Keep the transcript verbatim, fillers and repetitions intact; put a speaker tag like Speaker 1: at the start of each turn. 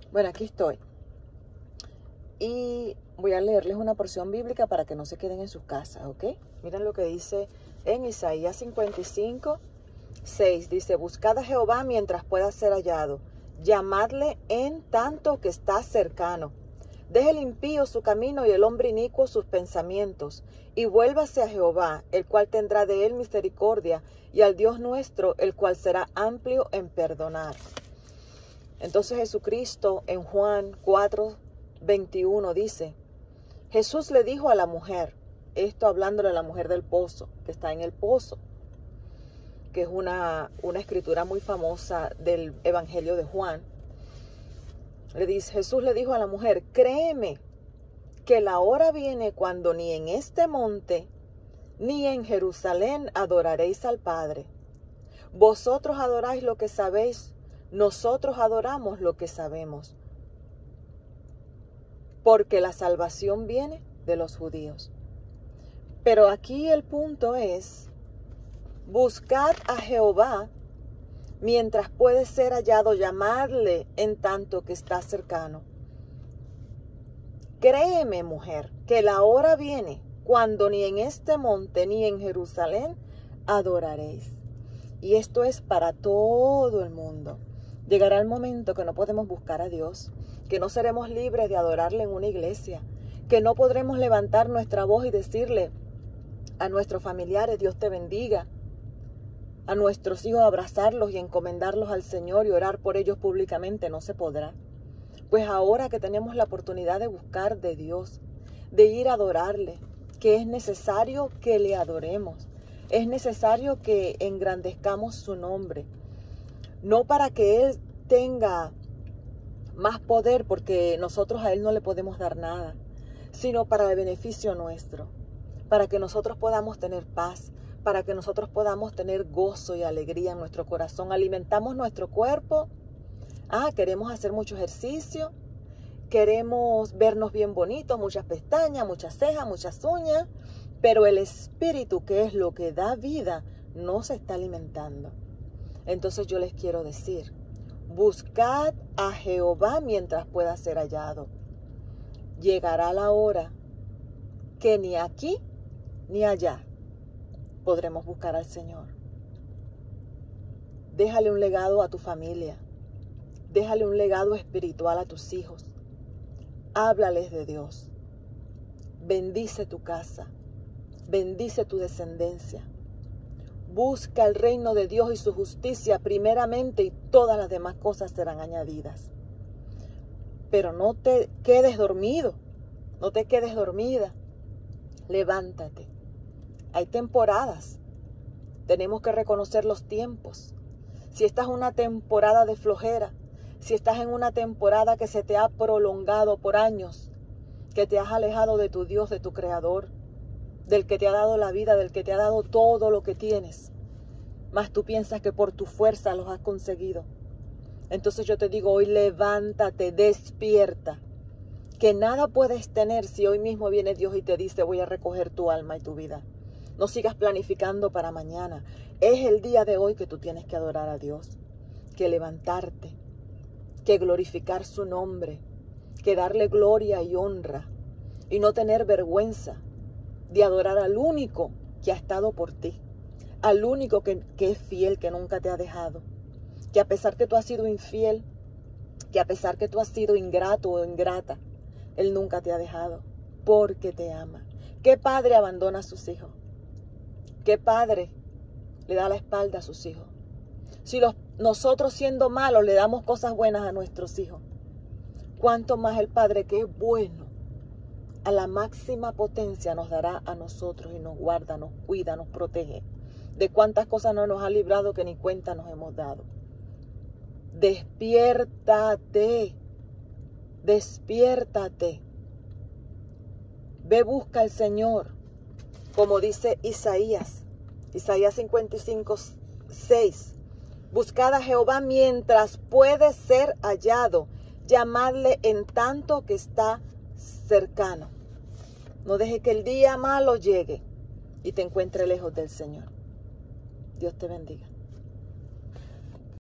Speaker 1: Bueno, aquí estoy. Y voy a leerles una porción bíblica para que no se queden en sus casas, ¿ok? Miren lo que dice en Isaías cincuenta y cinco, seis. Dice, buscad a Jehová mientras pueda ser hallado. Llamadle en tanto que está cercano. Deje el impío su camino y el hombre inicuo sus pensamientos. Y vuélvase a Jehová, el cual tendrá de él misericordia, y al Dios nuestro, el cual será amplio en perdonar. Entonces Jesucristo en Juan cuatro, veintiuno dice, Jesús le dijo a la mujer, esto hablándole a la mujer del pozo, que está en el pozo, que es una, una escritura muy famosa del Evangelio de Juan. Le dice, Jesús le dijo a la mujer, créeme que la hora viene cuando ni en este monte ni en Jerusalén adoraréis al Padre. Vosotros adoráis lo que sabéis, nosotros adoramos lo que sabemos. Porque la salvación viene de los judíos. Pero aquí el punto es, buscad a Jehová mientras puede ser hallado, llamadle en tanto que está cercano. Créeme, mujer, que la hora viene cuando ni en este monte ni en Jerusalén adoraréis. Y esto es para todo el mundo. Llegará el momento que no podemos buscar a Dios, que no seremos libres de adorarle en una iglesia, que no podremos levantar nuestra voz y decirle a nuestros familiares, Dios te bendiga, a nuestros hijos abrazarlos y encomendarlos al Señor y orar por ellos públicamente, no se podrá. Pues ahora que tenemos la oportunidad de buscar de Dios, de ir a adorarle, que es necesario que le adoremos, es necesario que engrandezcamos su nombre, no para que Él tenga más poder, porque nosotros a Él no le podemos dar nada, sino para el beneficio nuestro, para que nosotros podamos tener paz, para que nosotros podamos tener gozo y alegría en nuestro corazón. Alimentamos nuestro cuerpo. Ah, queremos hacer mucho ejercicio, queremos vernos bien bonitos, muchas pestañas, muchas cejas, muchas uñas, pero el espíritu, que es lo que da vida, no se está alimentando. Entonces yo les quiero decir, buscad a Jehová mientras pueda ser hallado. Llegará la hora que ni aquí ni allá podremos buscar al Señor. Déjale un legado a tu familia. Déjale un legado espiritual a tus hijos. Háblales de Dios. Bendice tu casa. Bendice tu descendencia. Busca el reino de Dios y su justicia primeramente, y todas las demás cosas serán añadidas. Pero no te quedes dormido. No te quedes dormida. Levántate. Hay temporadas. Tenemos que reconocer los tiempos. Si estás en una temporada de flojera, si estás en una temporada que se te ha prolongado por años, que te has alejado de tu Dios, de tu Creador, del que te ha dado la vida, del que te ha dado todo lo que tienes, mas tú piensas que por tu fuerza los has conseguido. Entonces yo te digo hoy, levántate, despierta, que nada puedes tener si hoy mismo viene Dios y te dice, voy a recoger tu alma y tu vida. No sigas planificando para mañana. Es el día de hoy que tú tienes que adorar a Dios, que levantarte, que glorificar su nombre, que darle gloria y honra y no tener vergüenza de adorar al único que ha estado por ti, al único que, que es fiel, que nunca te ha dejado, que a pesar que tú has sido infiel, que a pesar que tú has sido ingrato o ingrata, Él nunca te ha dejado, porque te ama. ¿Qué padre abandona a sus hijos? ¿Qué padre le da la espalda a sus hijos? Si los, nosotros siendo malos le damos cosas buenas a nuestros hijos, ¿cuánto más el Padre, que es bueno, a la máxima potencia nos dará a nosotros y nos guarda, nos cuida, nos protege? De cuántas cosas no nos ha librado que ni cuenta nos hemos dado. Despiértate, despiértate. Ve, busca al Señor, como dice Isaías, Isaías cincuenta y cinco, seis. Buscad a Jehová mientras puede ser hallado. Llamadle en tanto que está cercano. No deje que el día malo llegue y te encuentre lejos del Señor. Dios te bendiga.